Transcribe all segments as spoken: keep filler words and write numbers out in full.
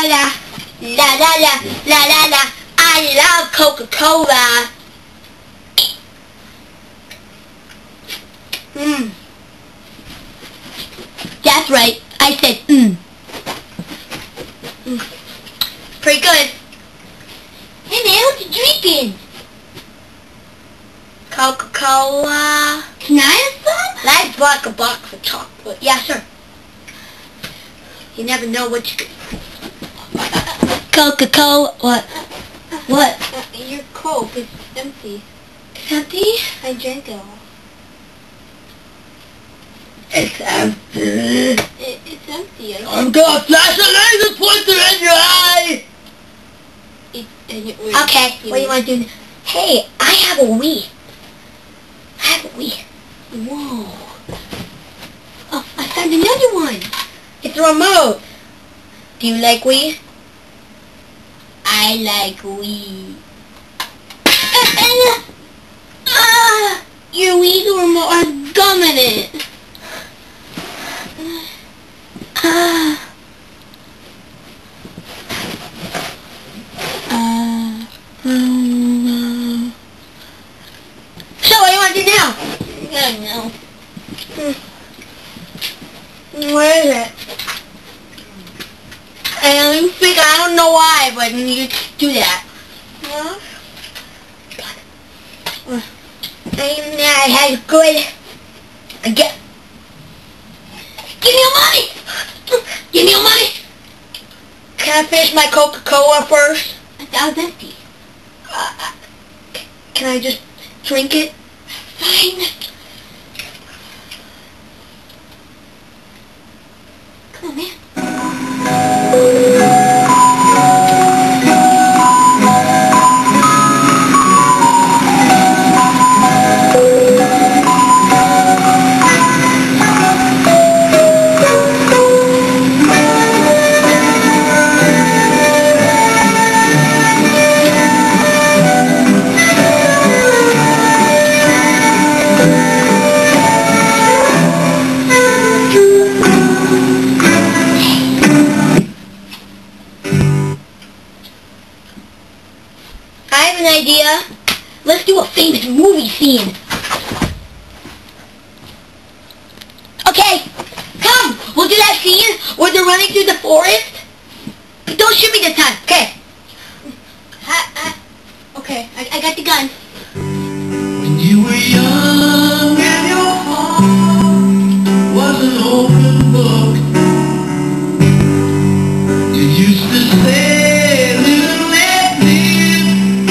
la la, la la la, la la la. I love Coca-Cola. Mmm. That's right. I said mmm. Mm. Pretty good. Hey man, what you drinking? Coca-Cola. Can I have some? I bought a box of chocolate. Yeah, sure. You never know what you could... Coca-Cola. What? What? Uh, your Coke is empty. It's empty? I drank it all. It's empty. It, it's empty. I I'm gonna flash a laser pointer in your eye! it, and it, wait, Okay, what do you want to do? Hey, I have a Wii. I have a Wii. Whoa. Oh, I found another one. It's a remote. Do you like Wii? I like Wii. Uh, uh, your Wii's remote has gum in it. Uh, uh, um, so what do you want to do now? I don't know. Hmm. Where is it? And you think I don't know why, but you do that. Huh? And I had good. I get. Give me your money. Give me your money. Can I finish my Coca-Cola first? That was empty. Uh, can I just drink it? Fine. Come on, man. I have an idea. Let's do a famous movie scene. Okay, come. We'll do that scene where they're running through the forest. Don't shoot me this time. Okay. I, I, okay, I, I got the gun. When you were young and your heart was an open book, you used to say, live and let live.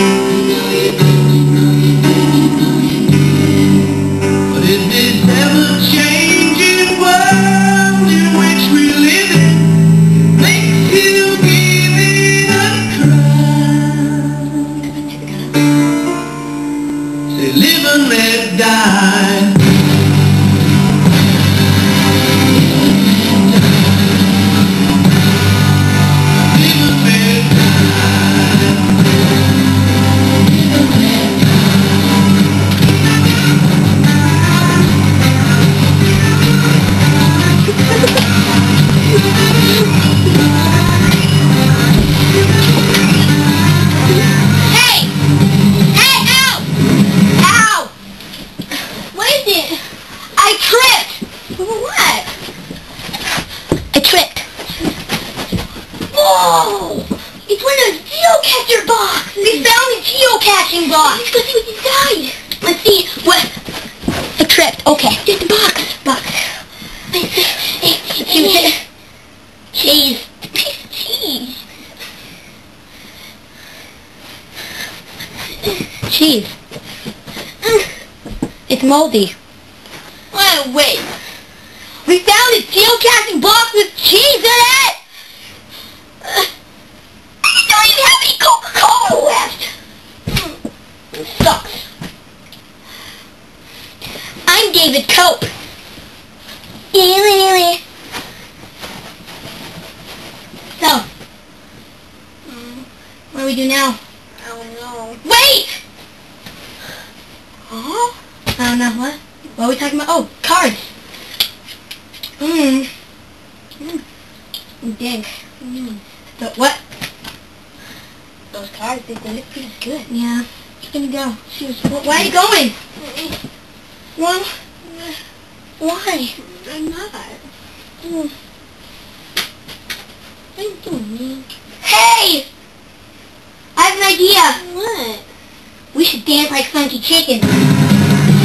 But in this ever-changing world in which we live in, makes you give it a try. Say, live and let die. Hey! Hey, ow! Ow! What is it? I tripped! What? I tripped. Whoa! It's one of the geocacher box! We found a geocaching box! Let's go see what's inside! Let's see what... I tripped. Okay. Get the box. Box. Cheese. Cheese. Cheese. Cheese. It's moldy. Wait, wait. We found a geocaching box with cheese in it! Uh, I don't even have any Coca-Cola left! Mm, sucks. I'm David Cope. So, um, what do we do now? I don't know. Wait! Huh? I don't know, what? What are we talking about? Oh, cards! Hmm. Mm. Dig. Mm. The what? Those cars, they, they look pretty good. Yeah. She's gonna go. She was. Why are you going? Well, Why? I'm not. Mm. What are you doing, man? Hey! I have an idea. What? We should dance like funky chickens.